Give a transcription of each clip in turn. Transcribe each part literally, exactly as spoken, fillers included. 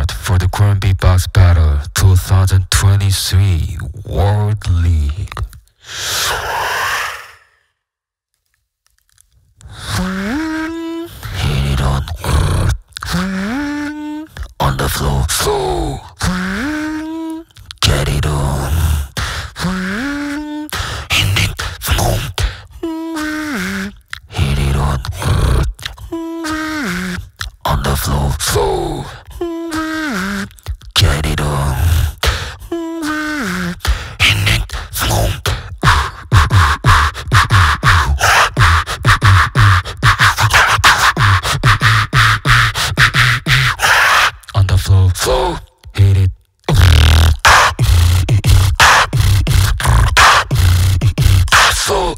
Wildcard for the Current Beatbox Battle twenty twenty-three World League. Hit it on Underflow, flow. Get it on. Hit it flow. Hit it on Underflow, flow. Get it on. Hit it flow. Underflow, flow. Hit it. Flow.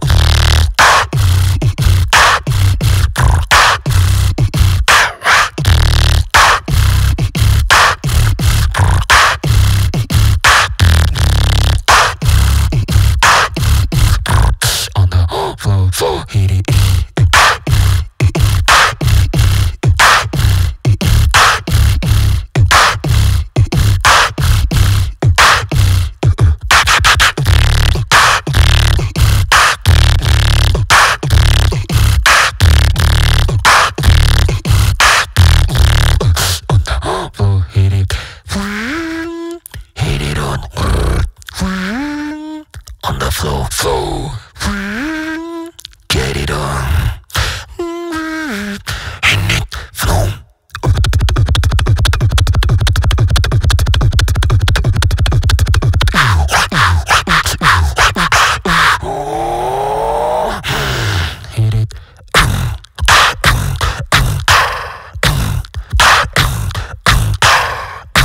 Flow, flow, hit it. Flow, hit it. Hit it on. On the flow, flow. Get it on. Hit it, flow. Hit it.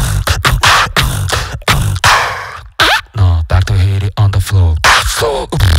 No, back to hit it on the floor. Flow.